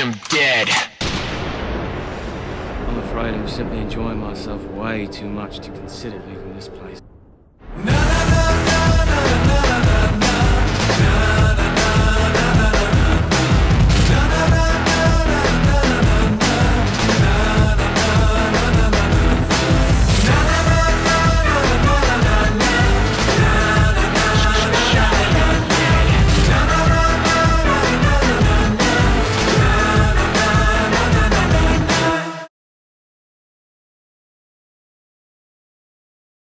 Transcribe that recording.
am dead. I'm afraid I'm simply enjoying myself way too much to consider leaving this place.